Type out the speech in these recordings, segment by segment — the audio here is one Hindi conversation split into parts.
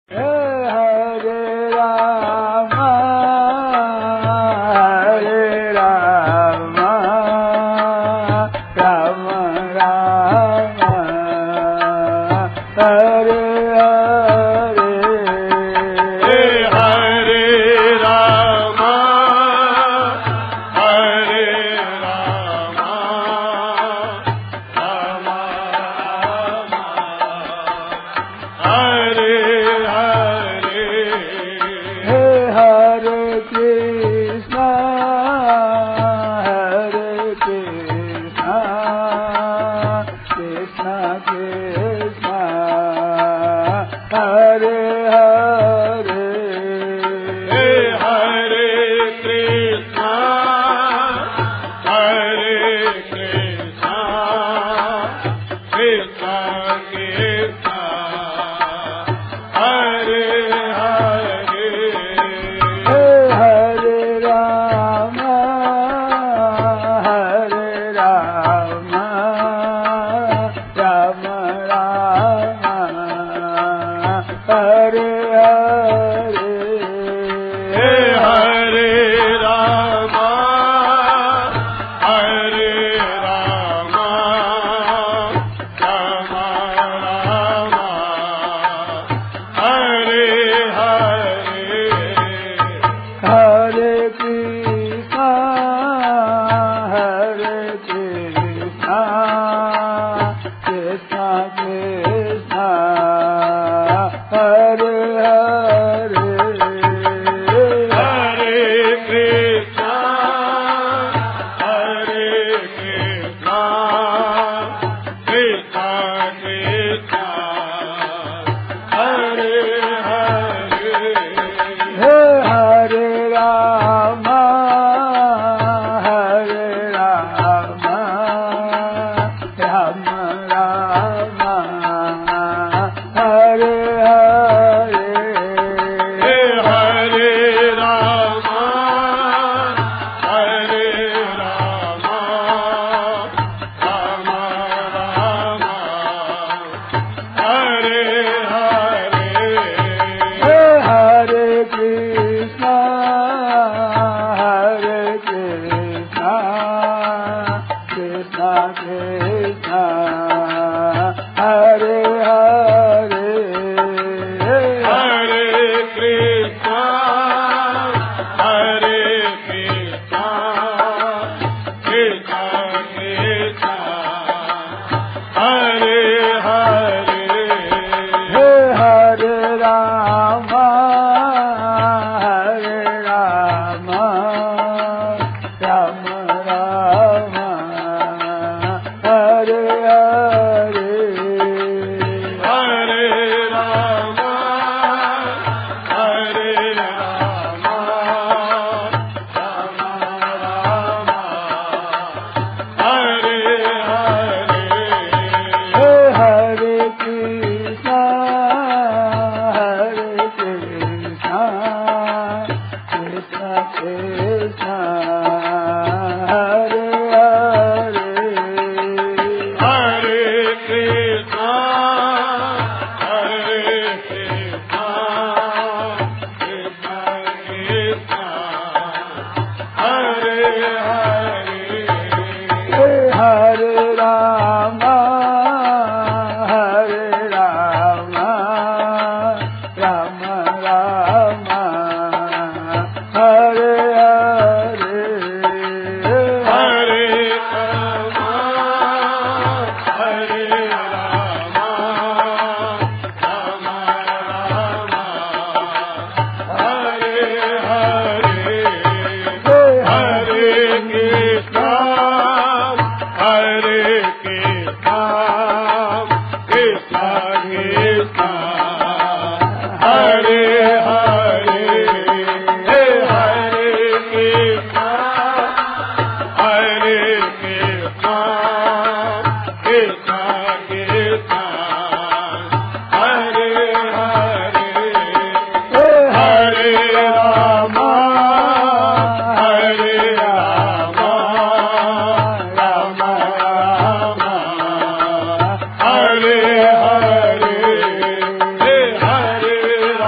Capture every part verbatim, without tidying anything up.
Hare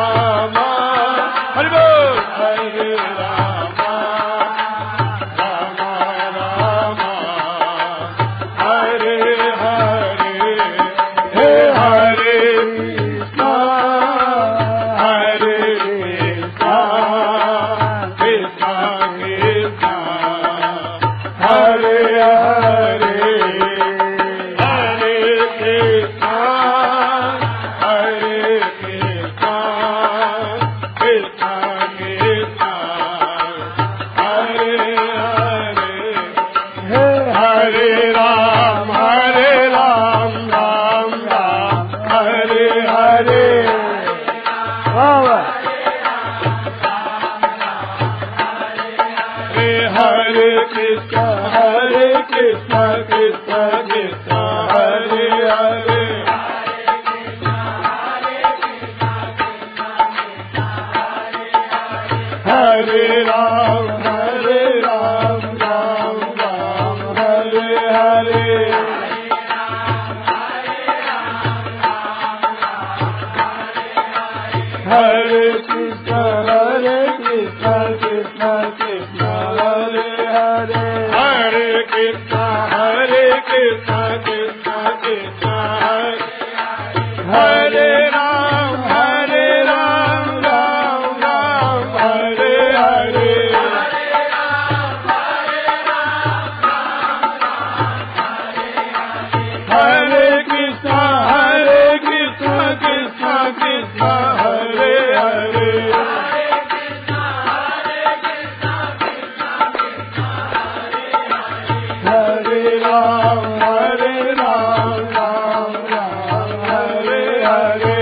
Krishna, Hare Krishna, Krishna Krishna, Hare Hare, Hare Ram, Hare Ram, Ram Ram, Hare Hare, Hare Krishna, Hare Krishna, Krishna Krishna, Hare Hare, Hare Krishna, Hare Krishna, Krishna Krishna, Hare Ram, Hare Ram, Ram Ram, Hare Hare, Hare Krishna, Hare Krishna, Krishna Krishna, Hare Hare, Hare Ram, Hare Ram, Ram Ram, Hare Hare,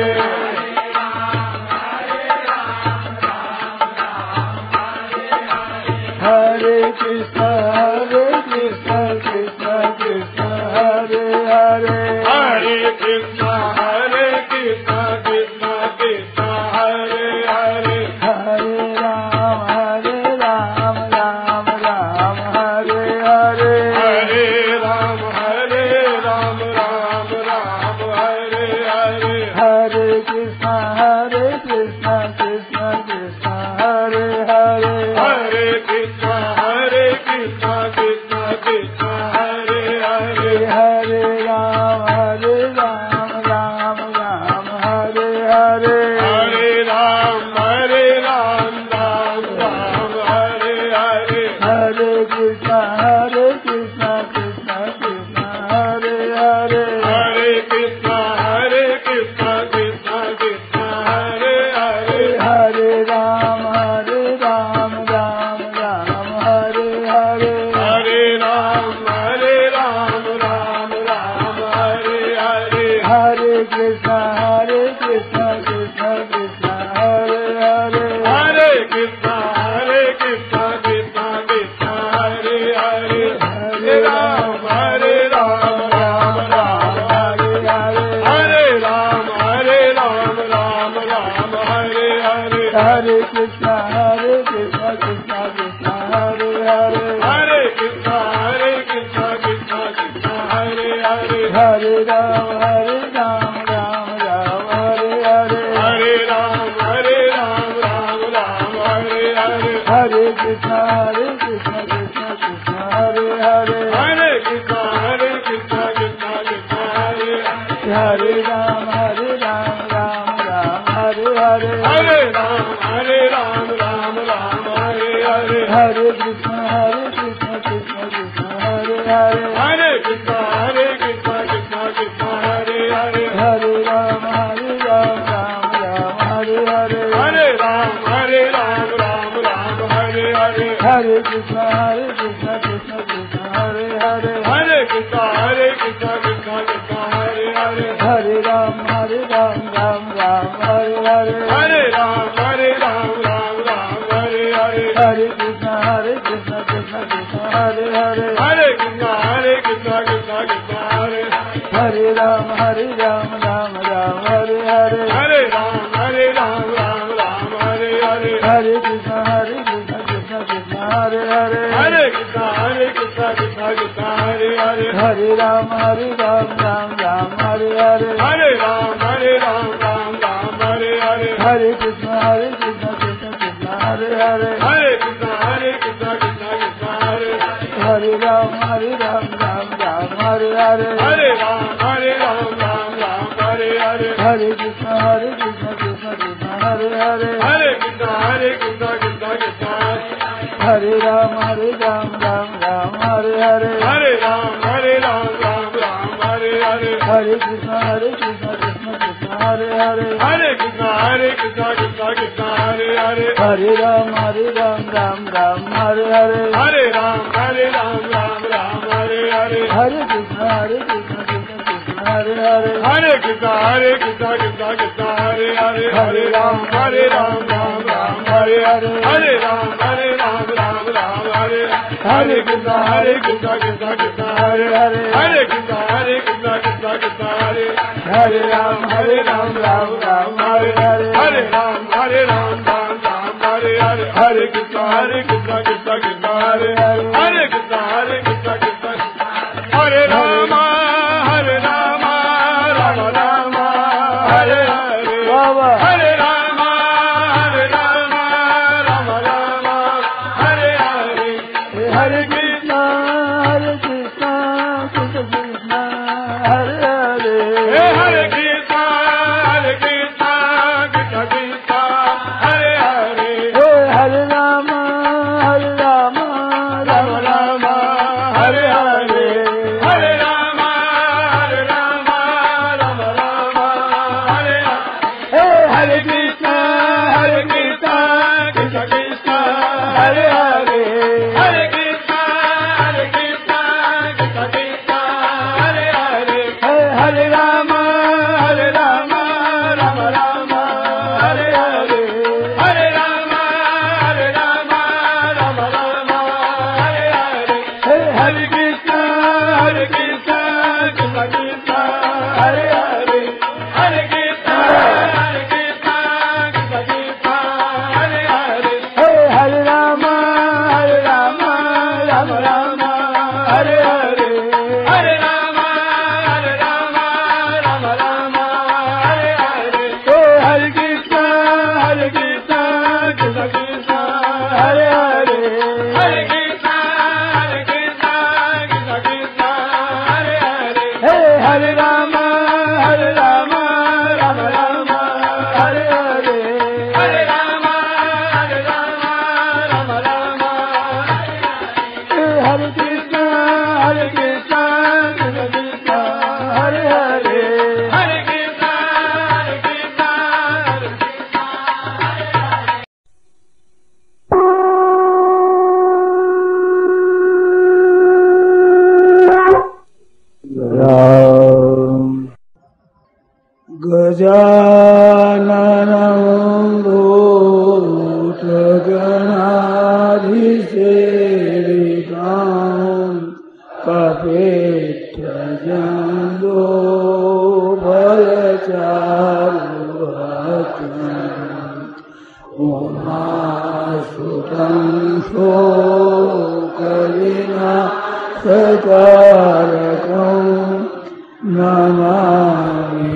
Hare Krishna, Hare Krishna, Krishna Krishna, Hare Hare, Hare Krishna, Hare Krishna, Krishna Krishna, Hare Hare, Hare Ram, Hare Ram, Ram Ram, Hare Hare, Hare Ram, Hare Ram, Ram Ram, Hare Hare, Hare Krishna, Hare Krishna, Krishna Krishna, Hare Hare, Hare Krishna, Hare Krishna, Krishna Krishna, Hare Hare, Hare Ram, Hare Ram, Ram Ram, Hare Hare, Hare Ram, Hare Ram, Ram Ram, Hare Hare, Hare Krishna, Hare Krishna, Krishna Krishna, Hare Hare, Hare Krishna, Hare Krishna, Krishna Krishna, Hare Hare, Hare Ram, Hare Ram, Ram Ram, Hare Hare, Hare Ram, Hare Ram, Ram Ram, Hare Hare, Hare Krishna, Hare Krishna, Krishna Krishna, Hare Hare, Hare Krishna, Hare Krishna, Krishna Krishna, Hare Hare, Hare Ram, Hare Ram, Ram Ram, Hare Hare, Hare Ram, Hare Ram, Ram Ram, Hare Hare, Hare Krishna, Hare Krishna, Krishna Krishna, Hare Hare, Hare Krishna, Hare Krishna, Krishna Krishna, Hare Hare, Hare Ram, Hare Ram, Ram Ram, Hare Hare, Hare Ram, Hare Ram, Ram Ram, Hare Hare, Hare Krishna, Hare Krishna, Krishna Krishna, Hare Hare, Hare Krishna, Hare Krishna, Krishna Krishna, Hare Hare, Hare Ram, Hare Ram, Ram Ram, Hare Hare, Hare Ram, Hare Ram, Ram Ram, Hare Hare, Hare Krishna, Hare Krishna, Krishna Krishna, Hare Hare, Hare Krishna, Hare Krishna, Krishna Krishna, Hare Hare, Hare Ram, Hare Ram, Ram Ram, Hare Hare, Hare Ram, Hare Ram, Ram Ram, Hare Hare, Hare Krishna, Hare Krishna, Krishna Krishna, Hare Hare, Hare Krishna, Hare Krishna, Krishna Krishna, Hare Hare, Hare Ram, Hare Ram, Ram Ram, Hare Hare, Hare Ram, Hare Ram, Ram Ram, Hare Hare, Hare Krishna, Hare Krishna, Krishna Krishna, Hare Hare, Hare Krishna, Hare Krishna, Krishna Krishna, Hare Hare, Ram, Hare Ram, Ram Ram, Hare Hare, Hare Ram, Hare Ram, Ram Ram, Hare Hare, Hare Krishna, Hare Krishna, Krishna Krishna, Hare Hare, Hare Krishna, Hare Krishna, Krishna Krishna, Hare Hare, Hare Ram, Hare Ram, Ram Ram, Hare Hare, Hare Ram, Hare Ram, Ram Ram, Hare Hare, Hare Krishna, Hare Krishna, Krishna Krishna, Hare Hare, Hare Krishna, Hare Krishna, Krishna Krishna, Hare Hare, Ram, Hare Ram, Ram Ram, Hare Hare, Hare Ram, Hare Ram, Ram Ram, Hare Hare, Hare Krishna, Hare Krishna, Krishna Krishna, Hare Hare, Hare Krishna, Hare Krishna, Krishna Krishna, Hare Ram, Hare Ram, Ram Ram, Hare Hare, Hare Ram, Hare Ram, Ram Ram, Hare Hare, Hare Krishna, Hare Krishna, Krishna Krishna, Hare Hare, Hare Krishna, Hare Krishna, Krishna Krishna, Hare Hare, Hare Ram, Hare Ram, Ram Ram, Hare Hare, Hare Ram, Hare Ram, Ram Ram, Hare Hare, Hare Krishna, Hare Krishna, Krishna Krishna, Hare Hare, Hare Krishna, Hare Krishna, Krishna Krishna, Hare Hare, Hare Ram, Hare Ram, Ram Ram, Hare Hare, Hare Ram, Hare Ram, Ram Ram, Hare Hare Krishna Hare Krishna Krishna Krishna Hare Hare Hare Krishna Hare Krishna Krishna Krishna Hare Hare Ram Hare Ram Ram Ram Hare Hare Hare Ram Hare Ram Ram Ram Hare Hare Hare Krishna Hare Krishna Krishna Krishna Hare Hare Hare Krishna Hare Krishna Krishna Hare Rama Hare Rama Rama Rama Hare Hare Baba Hare Rama Hare Rama Rama Rama Hare Hare Hare Krishna Hare Krishna Krishna Krishna Hare Hare Hare Krishna Hare Krishna Krishna Krishna Hare Hare Hare Rama Hare Rama Rama Rama Hare Hare Hare Rama Hare Rama Rama Rama Hare Hare Hare Krishna Hare Krishna Krishna Krishna Hare Hare Hare Krishna Hare Krishna Krishna Krishna Hare Hare Hare Rama Hare Rama Rama Rama Hare Hare Hare Rama Hare Rama Rama Rama Hare Hare Hare Krishna Hare Krishna Krishna Krishna Hare Hare Hare Krishna Hare Krishna Krishna Krishna Hare Hare Hare Rama Hare Rama Rama Rama Hare Hare Hare Rama Hare Rama Rama Rama Hare Hare Hare Krishna Hare Krishna Krishna Krishna Hare Hare Hare Krishna Hare Krishna Krishna Krishna Hare Hare Hare Rama Hare Rama Rama Rama Hare Hare Hare Rama Hare Rama Rama Rama Hare Krishna Hare Krishna Krishna Krishna Hare Hare Hare Krishna Hare Krishna Hare Gajananam Bhutaganaधिसेवितां Kapittajambo Balacharuvatam Umasutam Shokalina Satarakam Namami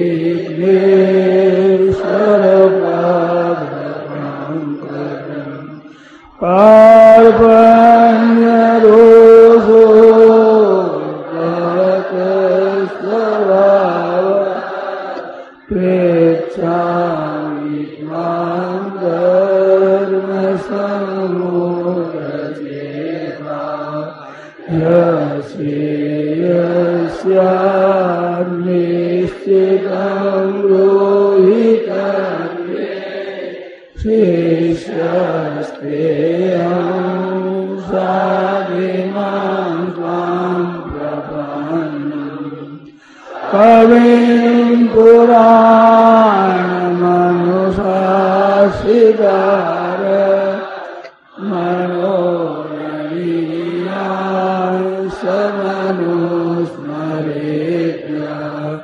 Vighneswarapadankaram Parvanyaroso Bhakasvara Prechami Tvam Dharma Samudacheta Yasyasyam rohitam Shishyastreyam sadimam tvam prapannam Kavim Puranamanusasidara Manoraniyam Samanusmaretya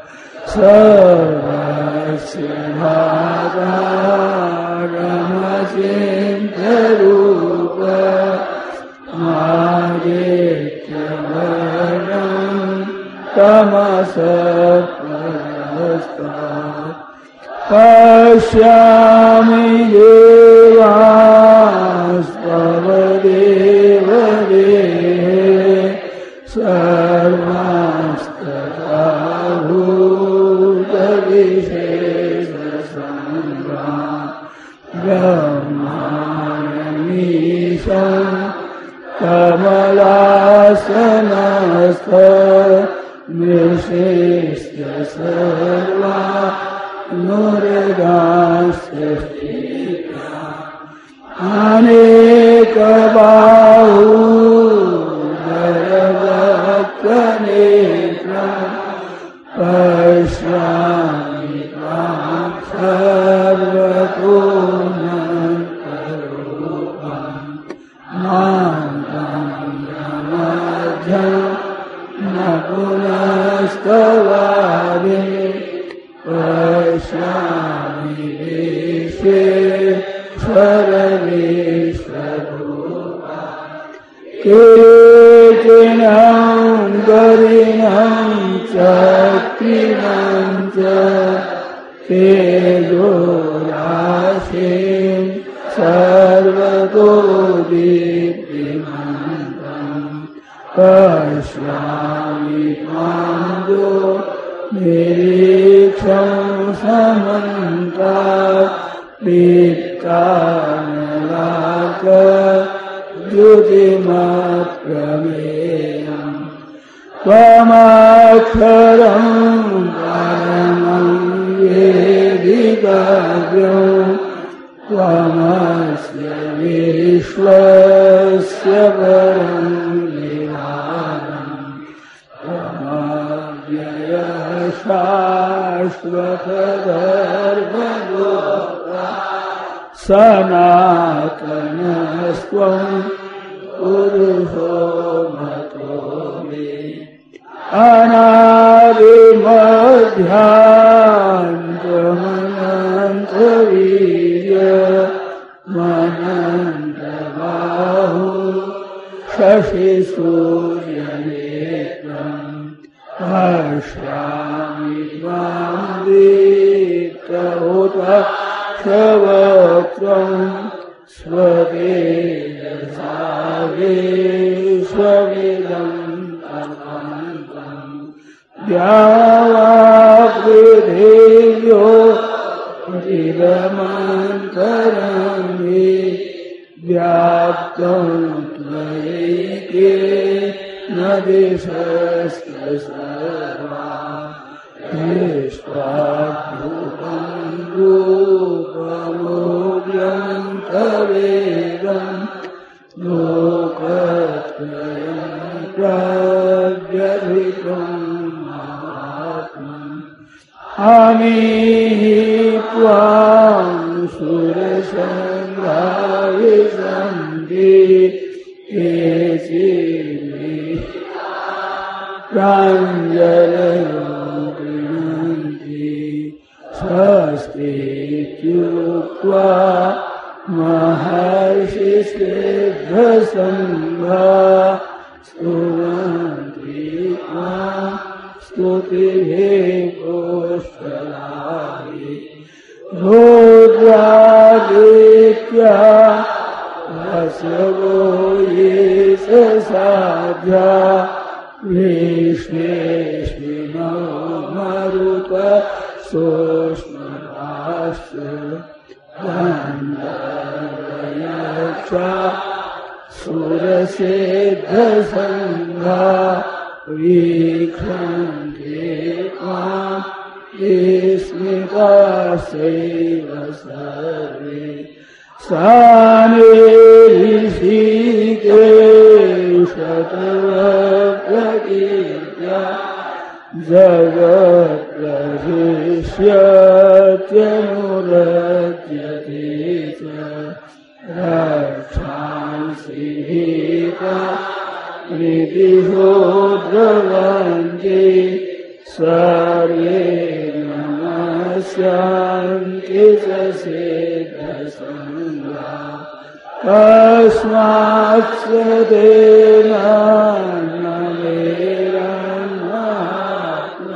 Sarvasya Bhagaramachintarupa Madityavarnam Tamasapparastat Pashyami devastvavadevadehe sarvastatahutabhisheshasambrah brahmanamisham kamalasyanastha nishishya sarva nuridasya aneka bahu dharabhaktanetra pashyami tvam sarvatunantarupam mantam सर्वेश्वरूपा कीर्तिनं गरिणं चक्रिणं च तेजोराशिं सर्वतो दीप्तिमन्तं पश्यामि त्वां निरीक्षं समन्तात् दीप्तानलाकद्युतिमप्रमेयम् त्वमक्षरं परमं वेदितव्यं त्वमस्य विश्वस्य परं निधानम् त्वमव्ययः शाश्वतधर्मगोप्ता सनातनस्त्वं पुरुषो मतो मे अनादिमध्यान्तमनन्तवीर्यमनन्तबाहु शशिसूर्यनेत्रम् पश्यामि त्वां दीप्तहुताक्षवक्त्रं स्वतेजसा विश्वमिदम् द्यावापृथिव्यो चिदमन्तरं हि व्याप्तं त्वयैकेन दिशश्च सर्वा दृष्ट्वाद्भुतं रूपमोग्यं तवेदं लोकत्रयं प्रव्यथितम् अमीहि त्वां सुरसङ्घा विशन्ति केचिन्मे प्राञ्जलयो गृह्णन्ति स्वस्तीत्युक्त्वा महर्षिसिद्धसङ्घा स्तुवन्ति त्वां स्तुतिभिः पुष्कलानि रुद्रादित्या वसवो ये साध्या विश्वेश्विनो मरुत सोष्मराश्च गन्धर्वयक्षा सुरसिद्धसङ्घा वीक्षन्ते त्वां विस्मिताश्चैव सर्वे सानिऋषिकेशतवप्रकीर्त्या जगत्प्रशिष्यत्यनुरज्यते च रक्षांसि भीता प्रीतिहो द्रवन्ति सर्वे नमस्यान्ति च सिद्धसङ्घा तस्मात् स तेन नमेरन्मात्मा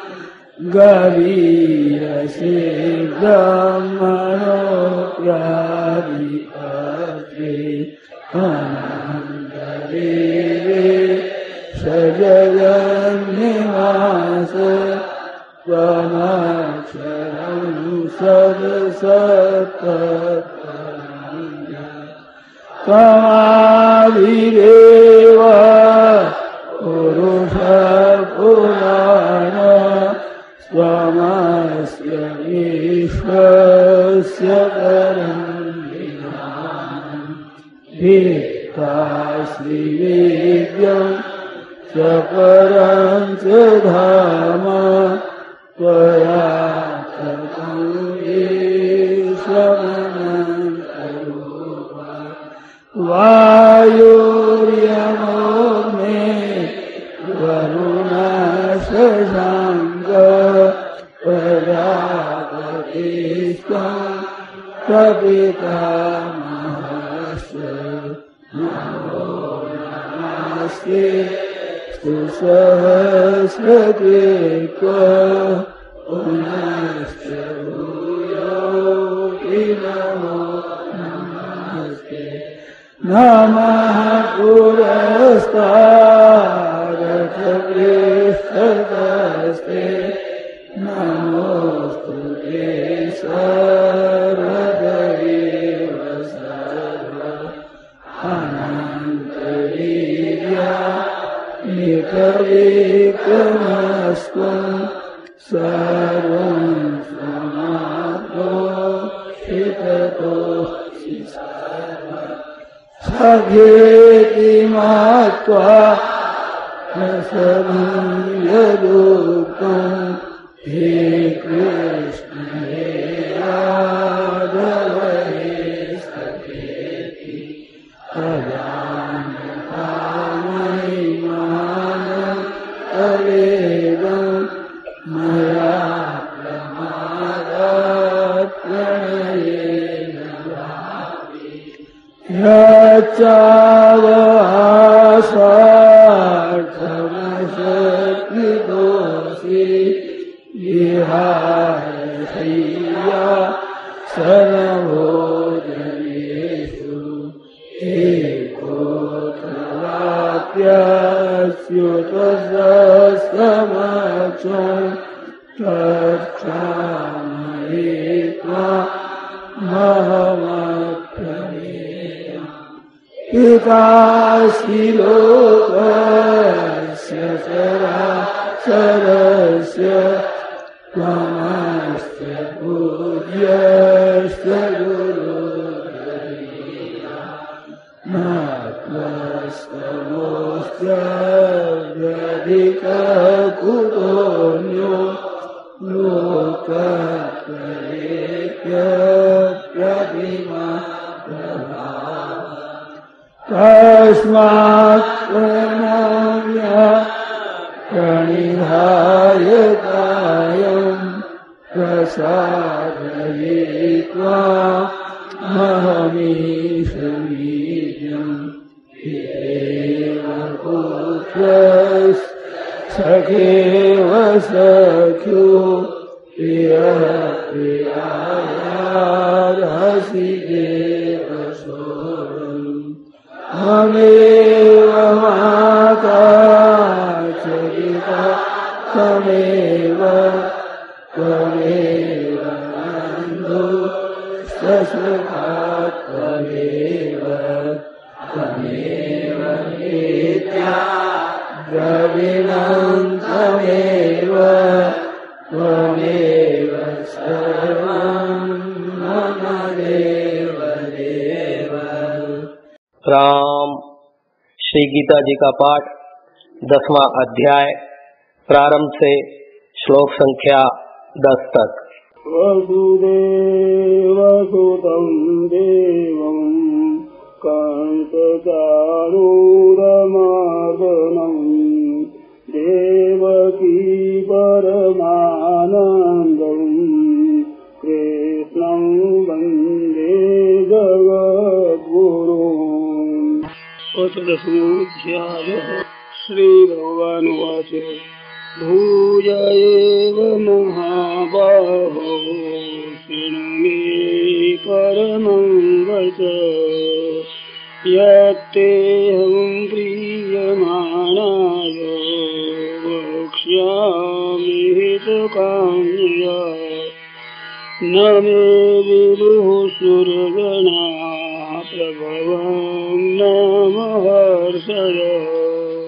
गरीयसे ब्रह्मणोऽप्यादिपत्रे अनन्तदेवे सजगन्निवास त्वमक्षरं सदसत्तत्परं त्वमादिदेव पुरुषः पुराण त्वमस्य विश्वस्य परं निधानम् भित्तासि वेद्यं च परं च धाम त्वया ततं ईश्वरमनन्तरूपा वायुर्यमोऽग्ने वरुणशशाङ्क प्रजापतिस्त्वं प्रपितामहस्य नमो नमस्ते सहस्रकृत्वा पुनश्च भूयोऽपि नमो नमस्ते नमः पुरस्तादथ पृष्ठतस्ते नमोस्तुते सर्वदेव सर्व अनन्तवीर्या एकविक्रमस्त्वं सर्वं समाप्तोषिततोऽसि सखेति मत्वा रसनं यदुक्तं हे कृष्ण हे राघव हे सखेति अजानता महिमानं तवेदं मया प्रमादात् प्रणयेन यच्चावहासार्थमशक्तिदोषि विहाय शय्या सर्वभोजनेषु एकोऽथवाप्यस्युतसमक्षं तत्क्षामये त्वामहमप्रमेयम् पितासि लोकस्य चराचरस्य त्वमस्य पूज्यस्य गुरुर्गरीया न त्वस्तमोऽस्त्यधिककुतोऽन्यो लोकत्रयेऽप्यप्रतिमा तस्मात् प्रणम्य प्रणिधाय कायं प्रसादयित्वा महमीशमीड्यं पितेव पुत्रस्सखेव सख्यो प्रियः प्रियायार्हसि देव सोऽयम् त्वमेव माता च पिता त्वमेव त्वमेव बन्धुश्च त्वमेव त्वमेव नित्या द्रविणं त्वमेव त्वमेव सर्वं मम देव देव। राम। श्री गीता जी का पाठ दसवां अध्याय प्रारंभ से श्लोक संख्या दस तक। वसुदेवसुतं देवं कंसचाणूरमर्दनं देवकी परमानन्दं कृष्णं वन्दे जगद्गुरुम्। अथ दशमोऽध्यायः। श्रीभगवानुवाच भूय एव महाबाहो शृणु मे परमं वच यत्तेऽहं प्रीयमाणाय वक्ष्यामि हितकाम्यया न मे विदुः सुरगणाः प्रभवं न महर्षयः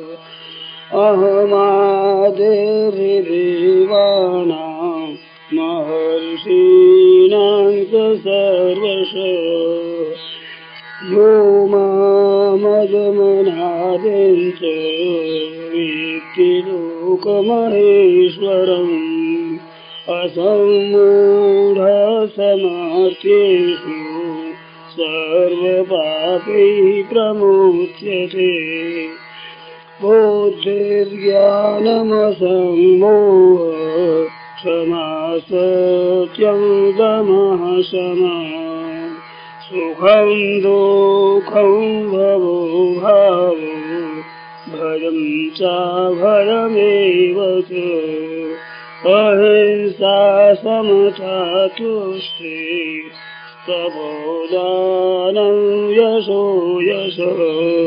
अहमादिर्देवानां महर्षीणां च सर्वशः यो मामजमनादिं च वेत्ति लोकमहेश्वरम् असम्मूढसमर्थ्येषु सर्वपापैः प्रमुच्यते बुद्धिर्ज्ञानमसम्मोहः क्षमा सत्यं दमः शमः सुखं दुःखं भवो भावो भयं चाभयमेव च अहिंसा समता तुष्टिः तपोदानं यशो यशः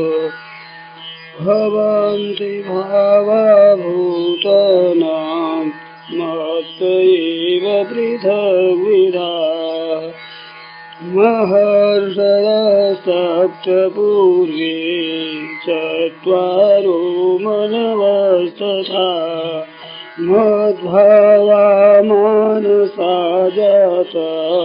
भवन्ति भावा भूतानां मत्त एव पृथग्विधाः महर्षयः पूर्वे चत्वारो मनवस्तथा मद्भावा मानसा जाता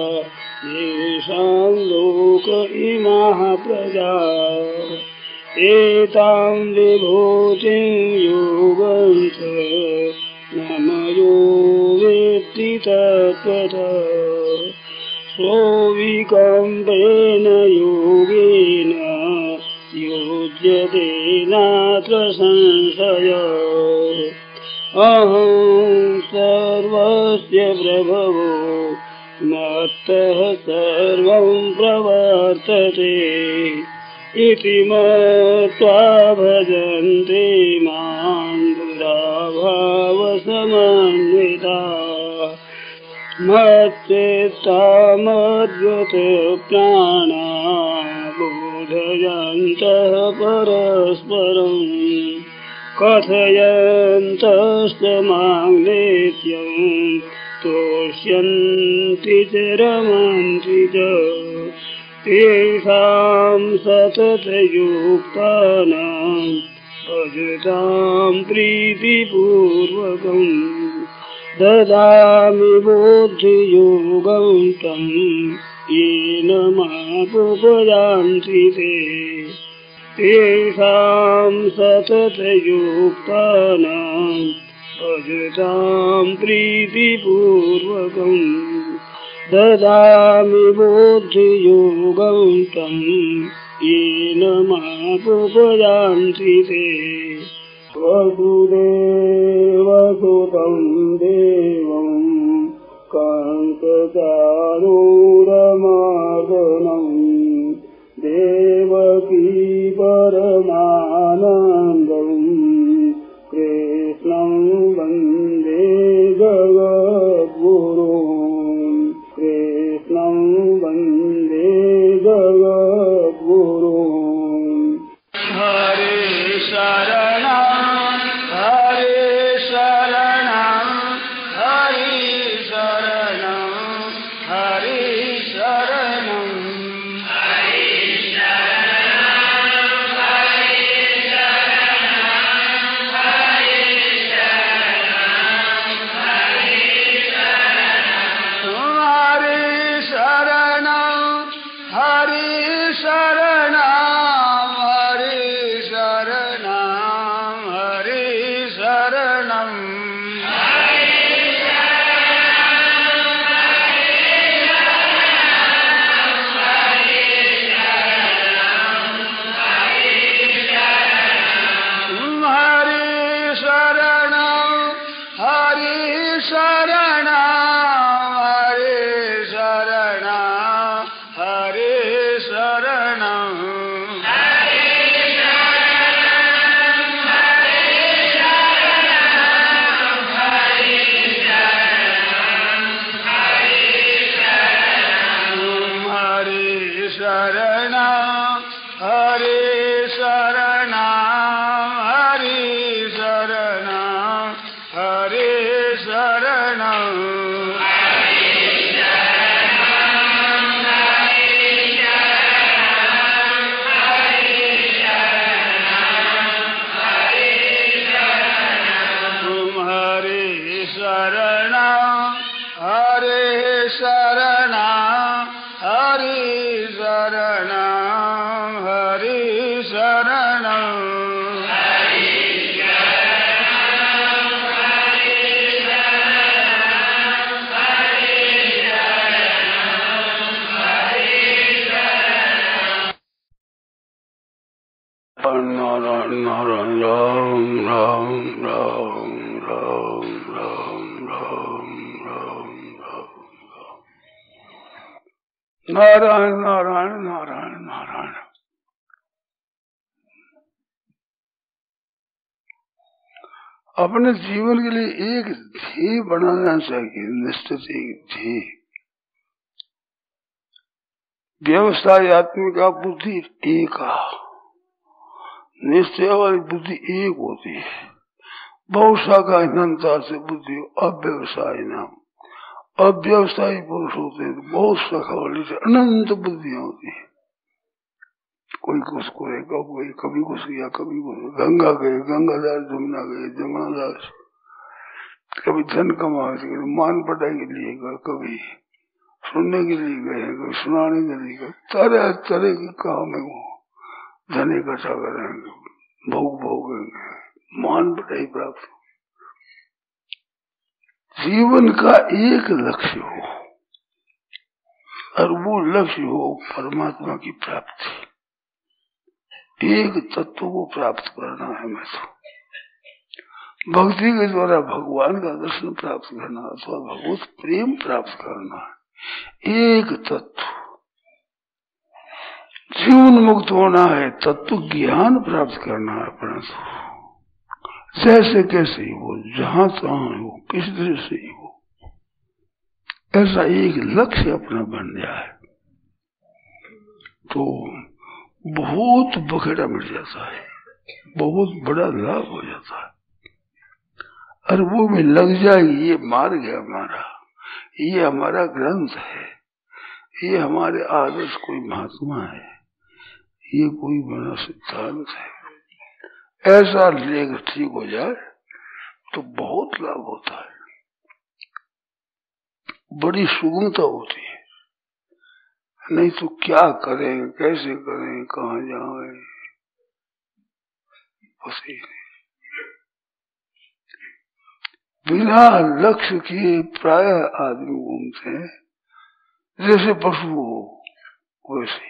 येषां लोक इमाः प्रजाः एतां विभूतिं योगं च न मयो वेत्ति तत्त्वतः सोऽविकम्पेन योगेन युज्यते नात्र संशयः अहं सर्वस्य प्रभवो मत्तः सर्वं प्रवर्तते इति मत्वा भजन्ते मां भावसमन्विताः मच्चित्ता मद्गतप्राणा बोधयन्तः परस्परं कथयन्तश्च मां नित्यं तुष्यन्ति च रमन्ति च तेषां सततयुक्तानां भजतां प्रीतिपूर्वकम् ददामि बुद्धियोगं तं येन मामुपयान्ति ते तेषां सततयुक्तानां भजतां प्रीतिपूर्वकम् ददामि बुद्धियोगं तं येन मामुपयान्ति ते वसुदेवसुतं देवं कंसचाणूरमर्दनं देवकी परमानन्दं कृष्णं वन्दे जगद्गुरुं कृष्णं वन्दे जगद्गुरुं हरे शरणं हरे शरणं हरे शरणं हरे शरणं नारायण नारायण नारायण नारायण। अपने जीवन के लिए एक ध्येय बनाना चाहिए, निश्चित एक ध्येय। व्यवसाय आत्मिका बुद्धि एक, निश्चय वाली बुद्धि एक होती है। बहुत शाखा अनंता से बुद्धि अव्यवसाय नाम, अव्यवसायी पुरुष होते हैं। बहुत शाखा वाली से अनंत बुद्धियां होती है। कोई कुछ करेगा, कोई कभी कुछ किया, कभी कुछ। गंगा गए गंगादास, जमुना गए जमुनादास, कभी धन कमाने के लिए, मान पटाई के लिए गए, कभी सुनने के लिए गए, कभी सुनाने के लिए गए। तरह तरह के काम है वो। धन इकट्ठा करेंगे, भोग भोगेंगे, मान पटाई प्राप्त। जीवन का एक लक्ष्य हो, और वो लक्ष्य हो परमात्मा की प्राप्ति। एक तत्व को प्राप्त करना है। मैं तो भक्ति के द्वारा भगवान का दर्शन प्राप्त करना अथवा भगवत प्रेम प्राप्त करना है। एक तत्व जीवन मुक्त होना है, तत्व ज्ञान प्राप्त करना है। परंतु जैसे कैसे ही हो, जहां तहां हो, किस तरह से ही हो, ऐसा एक लक्ष्य अपना बन जाए तो बहुत बखेड़ा मिट जाता है, बहुत बड़ा लाभ हो जाता है। और वो में लग जाएगी, ये मार्ग है हमारा, ये हमारा ग्रंथ है, ये हमारे आदर्श कोई महात्मा है, ये कोई बड़ा सिद्धांत है, ऐसा लेकर ठीक हो जाए तो बहुत लाभ होता है। बड़ी सुगमता होती है। नहीं तो क्या करें, कैसे करें, कहाँ जाए, उसी बिना लक्ष्य के प्राय आदमी घूमते हैं, जैसे पशु हो वैसे।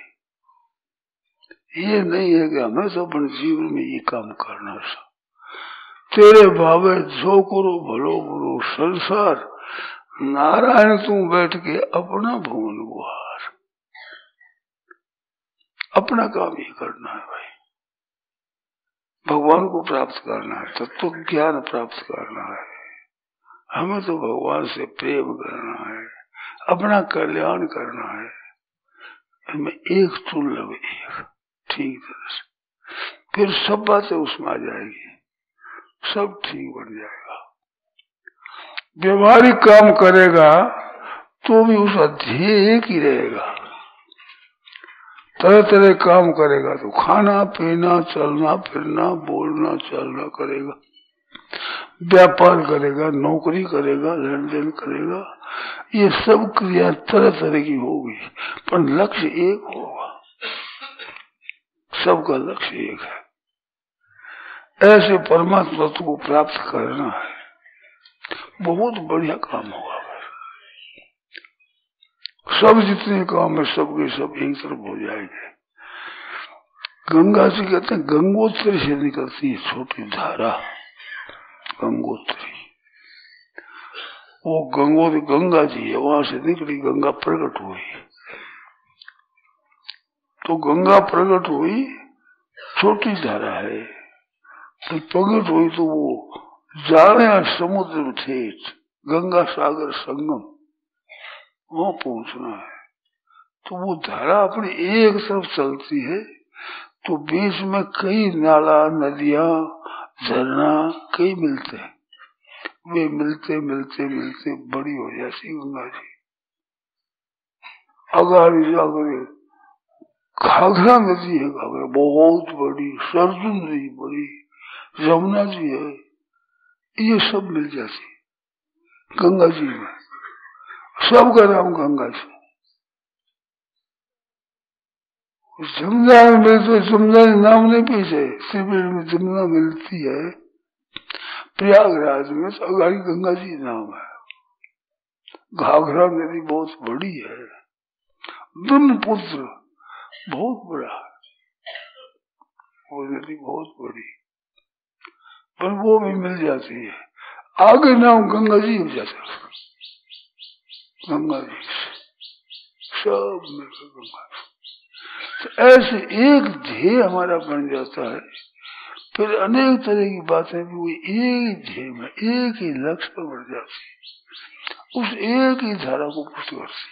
ये नहीं है कि हमें तो अपने जीवन में ये काम करना सा। तेरे भावे जो करो भलो करो, संसार नारायण तू बैठ के अपना भुवन गुहार। अपना काम ही करना है भाई। भगवान को प्राप्त करना है, तत्व ज्ञान प्राप्त करना है। हमें तो भगवान से प्रेम करना है, अपना कल्याण करना है। हमें एक चुन लो, एक ठीक तरह से, फिर सब बातें उसमें आ जाएगी, सब ठीक बन जाएगा। व्यवहारिक काम करेगा तो भी उसका ध्येय एक ही रहेगा। तरह तरह काम करेगा तो खाना पीना, चलना फिरना, बोलना चलना करेगा, व्यापार करेगा, नौकरी करेगा, लेन देन करेगा, ये सब क्रिया तरह तरह की होगी, पर लक्ष्य एक होगा। सबका लक्ष्य एक है। ऐसे परमात्मा को प्राप्त करना है, बहुत बढ़िया काम होगा। सब जितने काम है सबके सब एक तरफ हो जाएंगे। गंगा जी कहते हैं गंगोत्री से निकलती है छोटी धारा, गंगोत्री। वो गंगोत्री गंगा जी है, वहां से निकली गंगा प्रकट हुई। तो गंगा प्रकट हुई, छोटी धारा है, तो प्रकट हुई तो वो जाने समुद्र में ठेठ गंगा सागर संगम वहां पहुंचना है। तो वो धारा अपनी एक तरफ चलती है, तो बीच में कई नाला, नदियां, झरना कई मिलते हैं। वे मिलते मिलते मिलते बड़ी हो जाती गंगा जी। अगाड़ी जाकर घाघरा नदी है, घाघरा बहुत बड़ी, सरजू नदी बड़ी, यमुना जी है, ये सब मिल जाती गंगा जी में। सबका नाम गंगा जी। जमुना में तो जमुना नाम नहीं पीछे, शिविर में जमुना मिलती है, प्रयागराज में तो अगाड़ी गंगा जी नाम है। घाघरा नदी बहुत बड़ी है, ब्रह्मपुत्र बहुत बड़ा है, वो नदी बहुत बड़ी, पर वो भी मिल जाती है। आगे नाम गंगा जी हो जाता है, गंगा जी सब मिलकर गंगा। तो ऐसे एक ध्येय हमारा बन जाता है, फिर अनेक तरह की बातें भी हुई एक ध्येय में, एक ही लक्ष्य पर बढ़ जाती, उस एक ही धारा को पुष्ट करती।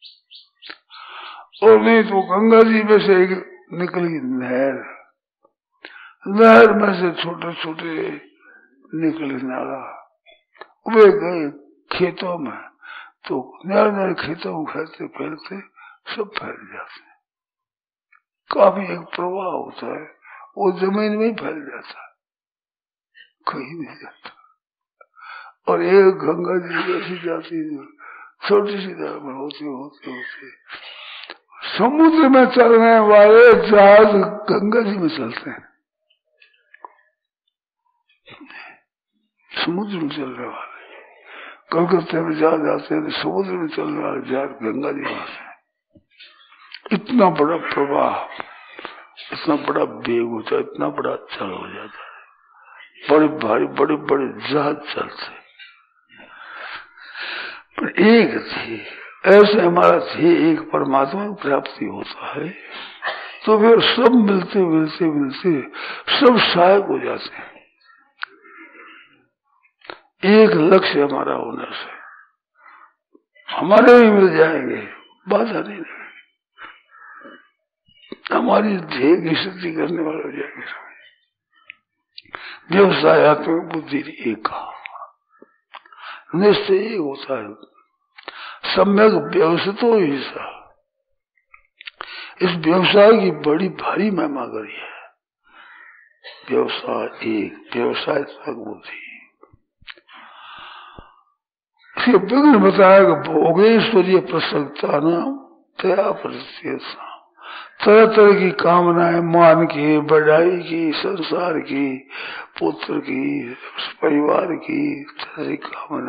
और नहीं तो गंगा जी में से एक निकली नहर, नहर में से छोटे छोटे निकले नाला, वे गए खेतों में, तो नया नए खेतों में फैलते फैलते सब फैल जाते हैं। काफी एक प्रवाह होता है, वो जमीन में ही फैल जाता है, कहीं नहीं जाता। और एक गंगा जी ऐसी जाती है, छोटी सी तरह में होते होते होते समुद्र में चलने वाले जहाज गंगा जी में चलते हैं। समुद्र में चलने वाले कलकत्ते में जहाज आते हैं, समुद्र में चलने वाले जहाज गंगा जी में आते हैं। इतना बड़ा प्रवाह, इतना बड़ा वेग होता है, इतना बड़ा चल हो जाता है, बड़े भारी बड़े बड़े जहाज चलते हैं। पर एक थी, ऐसे हमारा थी एक परमात्मा की प्राप्ति होता है, तो फिर सब मिलते मिलते मिलते सब सहायक हो जाते हैं। एक लक्ष्य हमारा होने से हमारे भी मिल जाएंगे, बाधा नहीं लगे, हमारी ध्येय की सिद्धि करने वाले हो जाएंगे। व्यवसायत्मक बुद्धि एक निश्चय एक होता है, सम्यक व्यवस्थितो ही सा। इस व्यवसाय की बड़ी भारी महिमा करी है। व्यवसाय एक, व्यवसायत्मक बुद्धि। इसके विघ्न बताया भोगेश्वरीय प्रसन्नता नाम तया परिस्थिति, तरह तरह की कामनाएं, मान की, बढ़ाई की, संसार की, पुत्र की, परिवार की, तरह की कामना,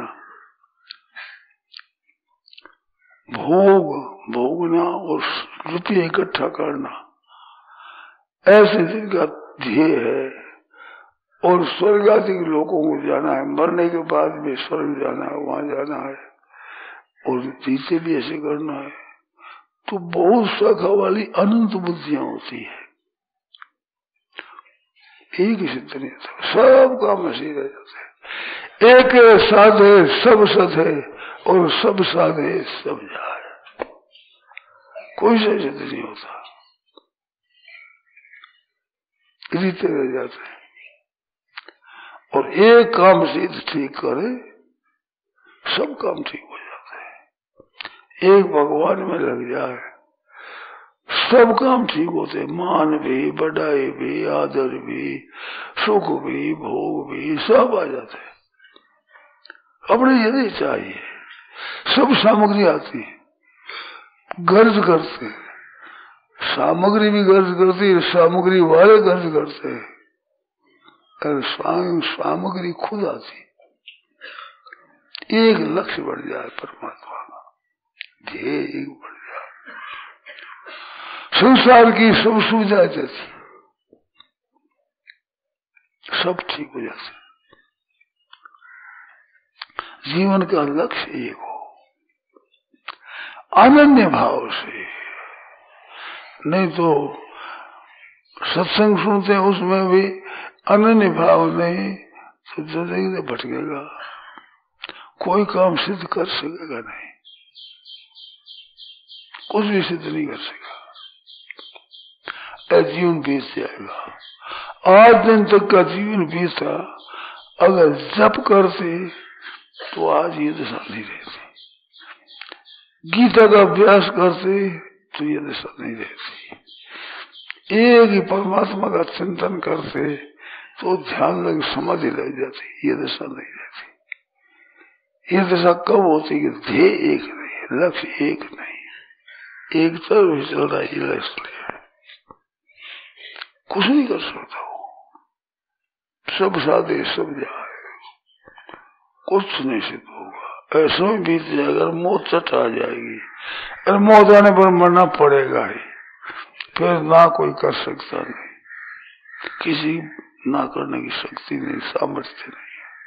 भोग भोगना और रुपये इकट्ठा करना, ऐसे जिनका ध्येय है, और स्वर्ग आदि के लोगों को जाना है, मरने के बाद भी स्वर्ग जाना है, वहां जाना है, और जीते भी ऐसे करना है, तो बहुत शाखा वाली अनंत बुद्धियां होती है। एक ही सिद्ध नहीं होता, सब काम ऐसे रह जाते हैं। एक साधे सब सधे और सब साधे सब जाए, कोई से सिद्ध नहीं होता, रीते रह जाते हैं। और एक काम सिद्ध ठीक करे, सब काम ठीक हो जाते हैं। एक भगवान में लग जाए, सब काम ठीक होते, मान भी, बढ़ाई भी, आदर भी, सुख भी, भोग भी, सब आ जाते हैं। अपने यदि चाहिए, सब सामग्री आती है, गर्ज करते, सामग्री भी गर्ज करती है, सामग्री वाले गर्ज करते हैं, और सामग्री खुद आती। एक लक्ष्य बढ़ जाए परमात्मा का, ध्येय एक बढ़ जाए, संसार की सब सुविधाएं देती, सब ठीक हो जाते। जीवन का लक्ष्य एक हो, अनन्य भाव से। नहीं तो सत्संग सुनते हैं, उसमें भी अनन्य भाव नहीं तो जिंदगी से भटकेगा, कोई काम सिद्ध कर सकेगा नहीं, कुछ भी सिद्ध नहीं कर सकेगा, जीवन बीत जाएगा। आज दिन तक का जीवन बीता, अगर जप करते तो आज ये दशा नहीं रहती, गीता का अभ्यास करते तो ये दशा नहीं रहती, एक ही परमात्मा का चिंतन करते तो ध्यान लग समाधि लग जाती, ये दशा नहीं रहती। ये दशा कब होती कि ध्येय एक नहीं, लक्ष्य एक नहीं, एक तरफ चल रहा है, ये लक्ष्य कुछ नहीं कर सकता हो, सब साधे सब जाए, कुछ नहीं सिद्ध होगा। ऐसा ही बीत जाएगा, मौत सट आ जाएगी, अरे मौत आने पर मरना पड़ेगा ही, फिर ना कोई कर सकता नहीं, किसी ना करने की शक्ति नहीं, सामर्थ्य नहीं है।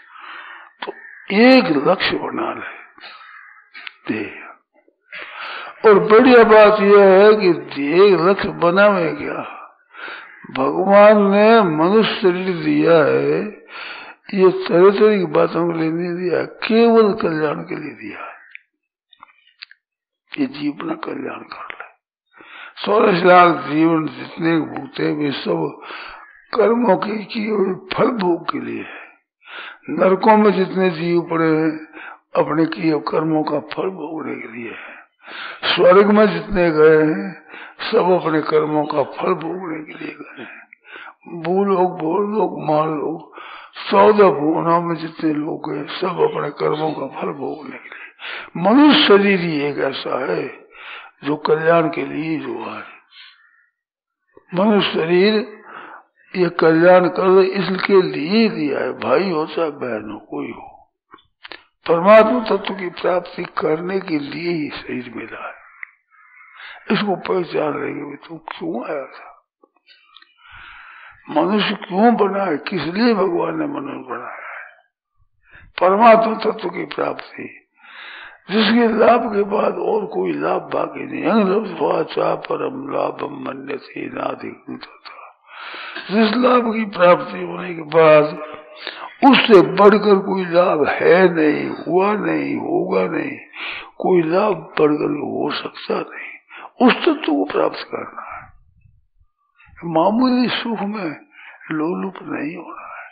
तो एक लक्ष्य बना ले दे, और बढ़िया बात यह है कि एक लक्ष्य बनावे क्या, भगवान ने मनुष्य शरीर दिया है, ये तरह तरह की बातों के लिए नहीं दिया, केवल कल्याण के लिए दिया है। ये जीवन कल्याण कर ले। सोलह लाख जीवन जितने भूते वे सब कर्मों के किए हुए फल भोग के लिए है। नरकों में जितने जीव पड़े हैं अपने किए कर्मों का फल भोगने के लिए है। स्वर्ग में जितने गए हैं सब अपने कर्मों का फल भोगने के लिए गए हैं। भूलोक भूलोक मालोक चौदह भुवनों में जितने लोग हैं सब अपने कर्मों का फल भोगने के लिए। मनुष्य शरीर ही एक ऐसा है जो कल्याण के लिए जो है। मनुष्य शरीर ये कल्याण कर इसके लिए दिया है, भाई हो चाहे बहन हो कोई हो, परमात्मा तत्व की प्राप्ति करने के लिए ही शरीर मिला है। इसको पहचान लेंगे तुम क्यों आया था, मनुष्य क्यों बना है, किस लिए भगवान ने मनुष्य बनाया है। परमात्मा तत्व की प्राप्ति जिसके लाभ के बाद और कोई लाभ बाकी नहीं। अंगलब्ध्वा परम लाभम मन्यते नाधिकृत था। जिस लाभ की प्राप्ति होने के बाद उससे बढ़कर कोई लाभ है नहीं, हुआ नहीं, होगा नहीं, कोई लाभ बढ़कर हो सकता नहीं। उस तत्व को प्राप्त करना है। मामूली सुख में लोलुप नहीं होना है,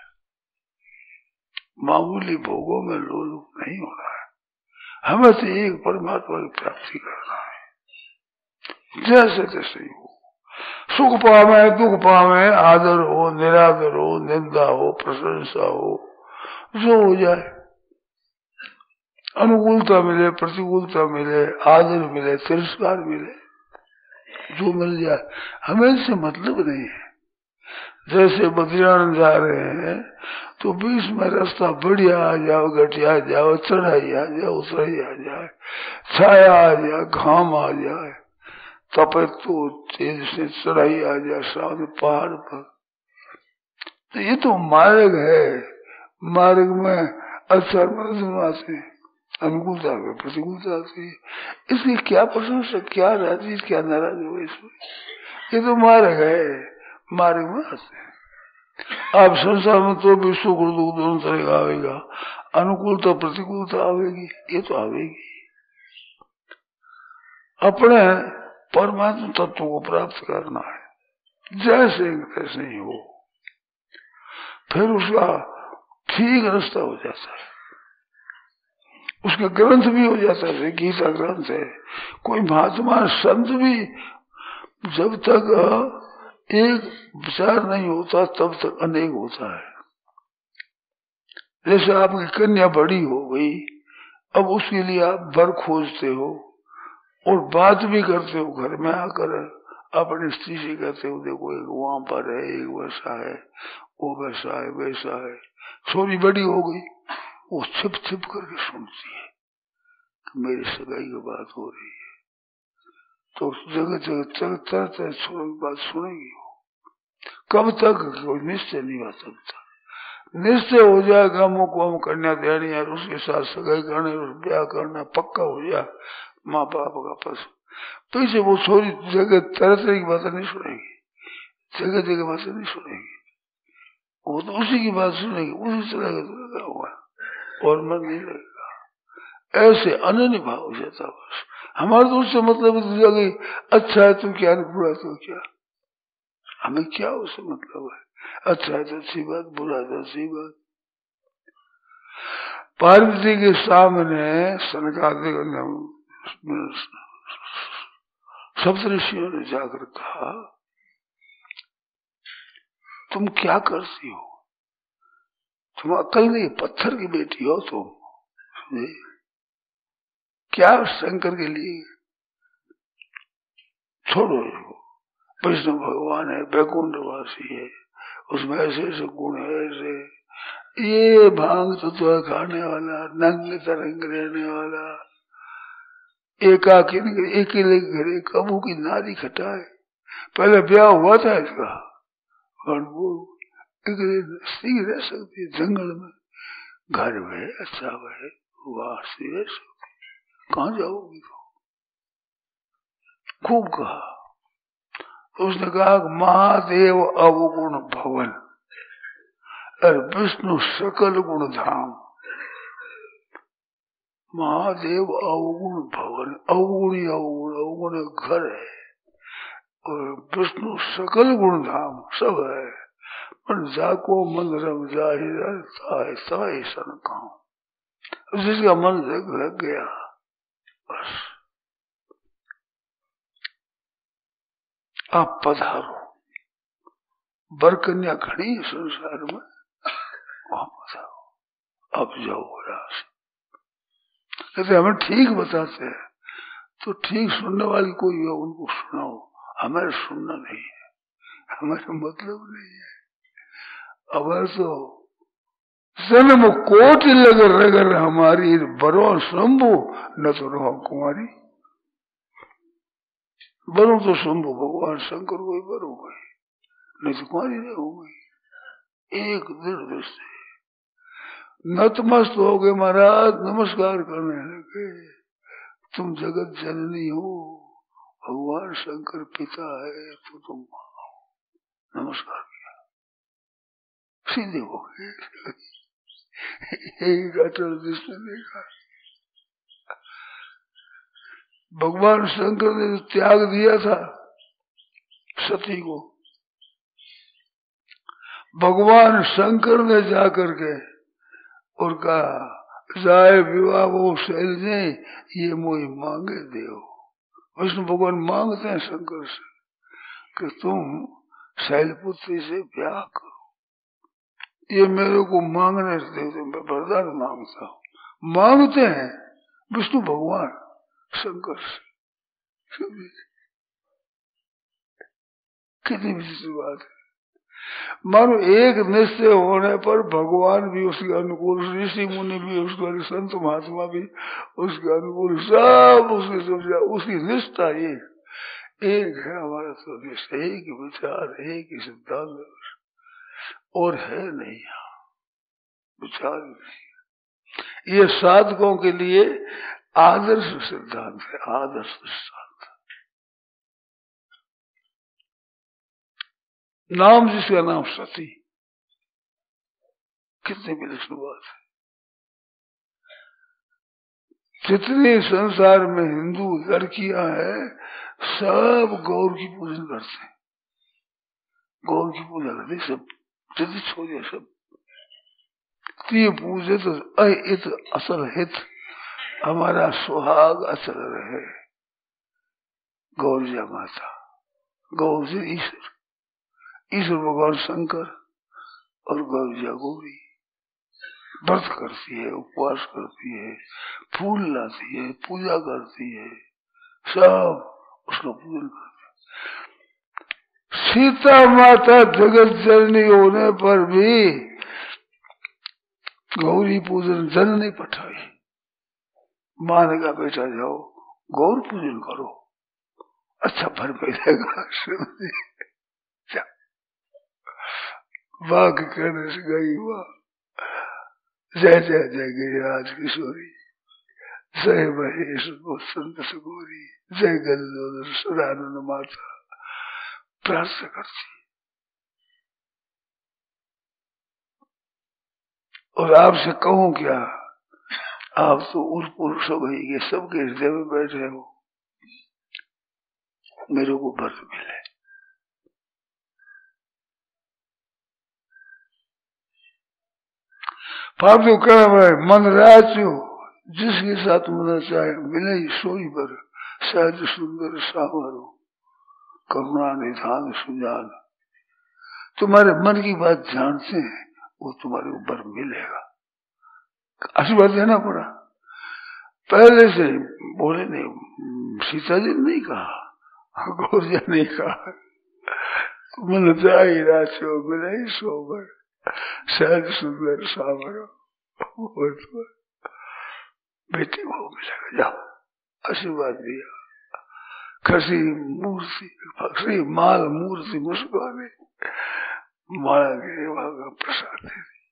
मामूली भोगों में लोलुप नहीं होना है। हमें तो एक परमात्मा की प्राप्ति करना है। जैसे तैसे ही हो, सुख पावे दुख पावे, आदर हो निरादर हो, निंदा हो प्रशंसा हो, जो हो जाए, अनुकूलता मिले प्रतिकूलता मिले, आदर मिले तिरस्कार मिले, जो मिल जाए हमें इससे मतलब नहीं है। जैसे बद्रीनाथ जा रहे हैं तो बीच में रास्ता बढ़िया आ जाओ, घटिया आ जाओ, चढ़ाई आ जाए, उतराई आ जाए, छाया आ जाए, घाम आ जाए, तपे तो तेज से चढ़ाई आ जाए सामने पहाड़ पर, तो ये तो मार्ग है। मार्ग में अच्छा मध्यम आते, अनुकूलता में प्रतिकूलता आती है। इसकी क्या प्रशंसा, क्या राजी, क्या नाराज हो इसमें, ये तो मार्ग है। मार्ग में आते आप संसार में तो भी सुख दुख दोनों तरह का आवेगा, अनुकूलता प्रतिकूलता आवेगी, ये तो आवेगी। अपने परमात्मा तत्व को प्राप्त करना है, जैसे तैसे ही हो, फिर उसका ठीक रास्ता हो जाता है। उसका ग्रंथ भी हो जाता है, गीता ग्रंथ है। कोई महात्मा संत भी जब तक एक विचार नहीं होता तब तक अनेक होता है। जैसे आपकी कन्या बड़ी हो गई, अब उसके लिए आप वर खोजते हो और बात भी करते हो, घर में आकर अपनी स्त्री से कहते हो देखो एक वहां पर है, एक वैसा है, वो वैसा है, वैसा है। छोरी बड़ी हो गई, वो छिप छिप करके सुनती है कि मेरी सगाई की बात हो रही है, तो जगह जगह तरह तरह तरह छोरों की बात सुनेगी। वो कब तक कोई निश्चय नहीं हो सकता। निश्चय हो जाएगा मुझको हम कन्या देनी है, उसके साथ सगाई करना, ब्याह करना पक्का हो जाए माँ बाप का पस, पीछे वो छोरी जगह तरह तरह की बातें नहीं सुनेगी, जगह जगह बातें नहीं सुनेगी, वो तो उसी की बात सुनेगी, उसी तरह का लगा हुआ और मन नहीं लगेगा। ऐसे अनन्य भाव हो जाता। बस हमारे तो उससे मतलब लगे अच्छा है तो क्या, बुरा तो क्या, हमें क्या उससे मतलब है। अच्छा है तो अच्छी बात, बुरा है तो अच्छी बात। पार्वती के सामने सनकादिक सप्तऋषियों ने जाकर कहा तुम क्या करती हो, तुम अकल नहीं, पत्थर की बेटी हो तुम, क्या शंकर के लिए छोड़ो। विष्णु भगवान है, वैकुंठ वासी है, उसमें ऐसे ऐसे गुण है, ऐसे ये भांग तो, तो खाने वाला, नंग तरंग रहने वाला, एकाकी अकेले घरे कबू की नारी खटाए। पहले ब्याह हुआ था इसका, और वो स्त्री रह सकती जंगल में, घर में अच्छा है, वहां से रह सकती, कहाँ जाओगी तो। खूब कहा। तो उसने कहा महादेव अवगुण भवन और विष्णु सकल गुण धाम। महादेव अवगुण भवन, अवगुणी अवगुण, अवगुण घर है, और विष्णु सकल गुण धाम सब है। पर जाको मन रम जाहिर ताए ताए सन कहूं, जिसका मन लग गया बस। आप पधारो, बर कन्या खड़ी है संसार में, आप पधारो, अब जाओ रास। कहते हमें ठीक बताते हैं, तो ठीक सुनने वाली कोई है उनको सुनाओ, हमें सुनना नहीं है, हमारा मतलब नहीं है। अगर तो जन्म कोटि लग रगर हमारी, बरो शंभु न तो रहो कुमारी। बरो तो शंभु भगवान शंकर कोई बरो गई, नहीं तो कुमारी रहो गई। एक दृढ़ से नतमस्त हो गए महाराज, नमस्कार करने लगे। तुम जगत जननी हो, भगवान शंकर पिता है, तो तुम नमस्कार किया, सीधे हो गए। एक अटल दृष्टि देखा। भगवान शंकर ने त्याग दिया था सती को, भगवान शंकर ने जाकर के और कहा जाए विवाह वो शैल ने, ये मोही मांगे देव। विष्णु भगवान मांगते हैं शंकर से कि तुम शैलपुत्री से ब्याह करो, ये मेरे को मांगने से दे, मैं वरदान मांगता हूँ। मांगते हैं विष्णु भगवान शंकर से। कितनी विचित्र बात है। मानो एक निश्चय होने पर भगवान भी उसके अनुकूल, ऋषि मुनि भी उसके, संत महात्मा भी उसके अनुकूल, सब उसकी समझा, उसकी निष्ठा एक एक है। हमारा तो निष्ठा एक ही विचार, एक ही सिद्धांत, और है नहीं, विचार नहीं। ये साधकों के लिए आदर्श सिद्धांत है, आदर्श सिद्धांत। नाम जिसका नाम सती, कितनी विलक्षण बात है। जितने संसार में हिंदू लड़कियां हैं, सब गौर की पूजन करते हैं, गौर की पूजा करते सब, जल्दी छोड़िए सब। ये पूजे तो अहित असल हित, हमारा सुहाग अचल रहे। गौरिया माता, गौर से ईश्वर, ईश्वर भगवान शंकर और गौरिया गौरी व्रत करती है, उपवास करती है, फूल लाती है, पूजा करती है, सब उसका पूजन करती है। सीता माता जगत जननी होने पर भी गौरी पूजन जन नहीं पठाई। माँ ने कहा बेटा जाओ गौर पूजन करो, अच्छा फल मिलेगा। वाक करने से गई हुआ, जय जय जय गिरिराज किशोरी, जय महेश संत सगोरी, जय गजोदर सदानंद माता प्रार्थना करती। और आपसे कहूं क्या, आप तो उर पुरुष हो गई, ये सबके हृदय में बैठे हो, मेरे को वर मिले। पाप तो कह रहा है मन राजो, जिसके साथ मन चाहे मिले ही सोई बर, सहज सुंदर सावरो, करुणा निधान सुजान। तुम्हारे मन की बात जानते हैं, वो तुम्हारे ऊपर मिलेगा। आशीर्वाद देना पड़ा, पहले से बोले नहीं, सीता जी ने नहीं कहा, गौरिया ने कहा, मन जाए राजो मिले ही सोबर, सहज सुंदर सावरो, बेटी को मिलेगा, जाओ आशीर्वाद दिया। खसी मूर्ति, खसी माल मूर्ति मुस्कुराने, माला के प्रसाद दे दी।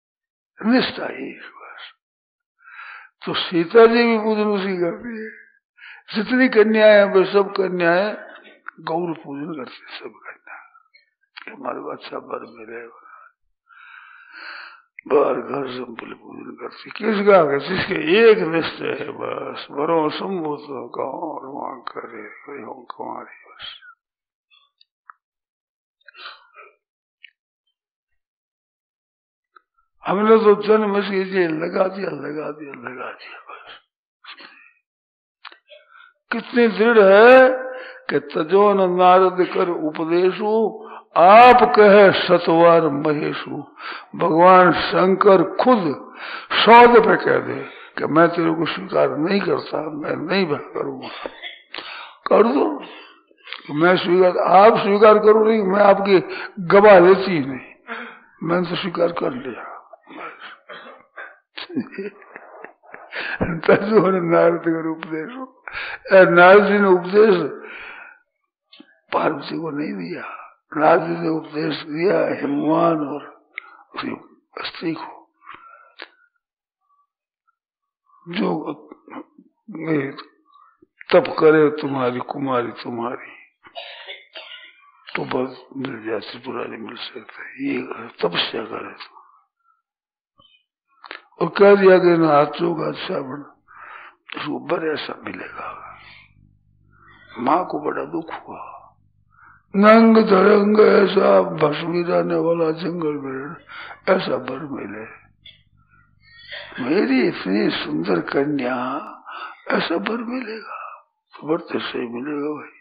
निष्ठा ही बस। तो सीता जी भी पूजन उसी करती है, जितनी कन्याएं वे सब कन्याएं गौर पूजन करते, सब कन्या हमारे को अच्छा वर मिले, बार घर संपल पूजन करती। किसका जिसके एक निश्चय है बस, वरों संभूत गाँव और वहां करे कुमारी बस। हमने तो जन्म से जेल लगा दिया लगा दिया लगा दिया बस। कितनी दृढ़ है कि तजोन नारद कर उपदेशु, आप कहे सतवार महेशु। भगवान शंकर खुद सौदे पे कह दे कि मैं तेरे को स्वीकार नहीं करता, मैं नहीं करूंगा। कर दो, मैं स्वीकार, आप स्वीकार करो नहीं, मैं आपकी गवाह लेती ही नहीं, मैंने तो स्वीकार कर लिया। नारद का उपदेश, नारद जी ने उपदेश पार्वती को नहीं दिया, नारद जी ने उपदेश दिया हिमवान और स्त्री को। जो तप करे तुम्हारी कुमारी तुम्हारी, तो बस मिल जाती, पुरानी मिल सकते। ये तपस्या करे तो, और कह दिया कि ना हाथों का अच्छा बन, उसको बड़े ऐसा मिलेगा। माँ को बड़ा दुख हुआ, नंग तरंग ऐसा भस्मी जाने वाला जंगल में ऐसा बर मिले, मेरी इतनी सुंदर कन्या ऐसा बर मिलेगा, तो बढ़ते से मिलेगा भाई।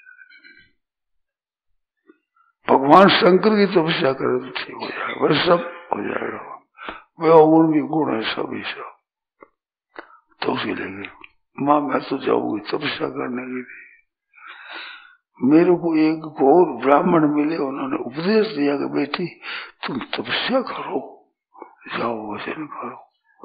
भगवान शंकर की तपस्या करे तो ठीक हो जाएगा, वह सब हो जाएगा। वह गुण भी गुण है सभी सब, तो उसी लेंगे। माँ मैं तो जाऊंगी तपस्या करने के लिए, मेरे को एक गौर ब्राह्मण मिले, उन्होंने उपदेश दिया कि बेटी तुम तपस्या करो, जाओ वचन करो।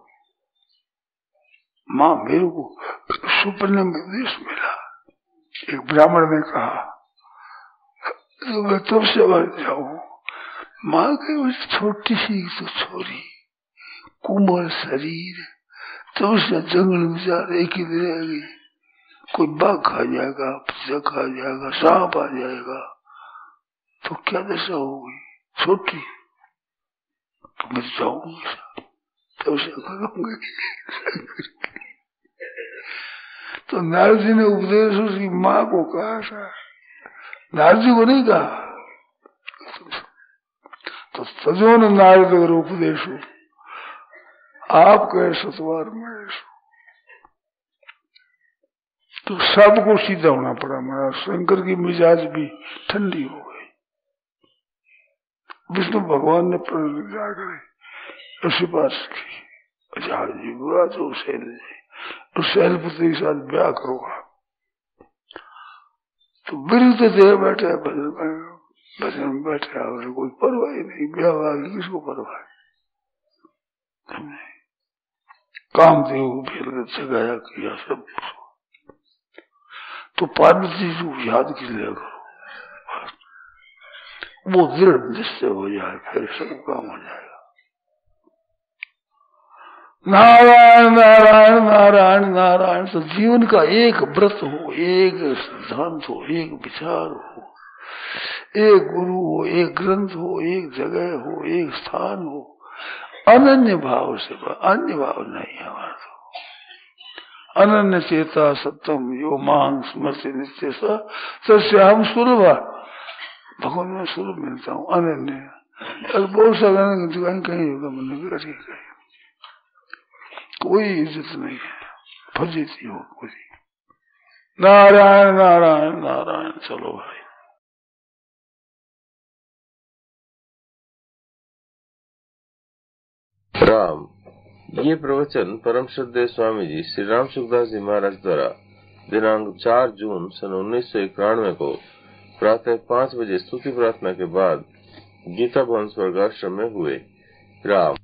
माँ मेरे को सुपने में उपदेश मिला, एक ब्राह्मण ने कहा तो मैं तपस्या कर जाऊं। माँ के छोटी सी तो छोरी, कोमल शरीर, तपस्या जंगल में जा रही कि रहेगी, कोई बाघ खा जाएगा, पीछा खा जाएगा, सांप आ जाएगा, तो क्या दशा होगी। छोटी तो मैं जाऊंगी तपस्या करूंगी। तो नारद जी ने उपदेश उसकी माँ को कहा था, नारद जी को नहीं कहा। तो तजोन नारद का उपदेश हो, आप कहे सतवार महेश, तो सबको सीधा होना पड़ा। हमारा शंकर की मिजाज भी ठंडी हो गई। विष्णु भगवान ने प्रतिज्ञा करे उसी पास की, जी बुआ तो शैल तो शैलपुत्री के साथ ब्याह करो। तो विरुद्ध देह बैठे भजन में, भजन में बैठे और कोई परवाह ही नहीं, ब्याह वाली किसको परवाह है। कामदेव फिर जगाया किया सब। तो पार्वती जी को याद कर लिया करो, वो दृढ़ निश्चय हो जाए, फिर सब काम हो जाएगा। नारायण नारायण नारायण नारायण, तो जीवन का एक व्रत हो, एक सिद्धांत हो, एक विचार हो, एक गुरु हो, एक ग्रंथ हो, एक जगह हो, एक स्थान हो, अनन्य भाव से, अन्य भाव नहीं है हमारा। तो अनन्य चेता सत्यम यो मांग स्मृति नित्य सा, तस्य हम सुलभ, भगवान में सुलभ मिलता हूँ अनन्य। और बहुत सा कहीं कहीं होगा मन कहीं कहीं कोई इज्जत नहीं है, फजीती हो कोई। नारायण नारायण नारायण। चलो भाई, राम। ये प्रवचन परम श्रद्धेय स्वामी जी श्री राम सुखदास जी महाराज द्वारा दिनांक चार जून सन उन्नीस सौ इक्यानवे को प्रातः पाँच बजे स्तुति प्रार्थना के बाद गीता भवन स्वर्गाश्रम में हुए। राम।